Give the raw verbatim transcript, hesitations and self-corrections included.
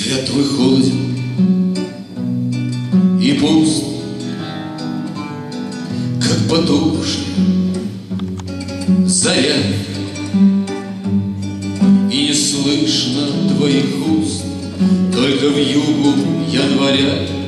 Взгляд твой холоден и пуст, как потухшая заря, и не слышно твоих уст, только вьюгу января.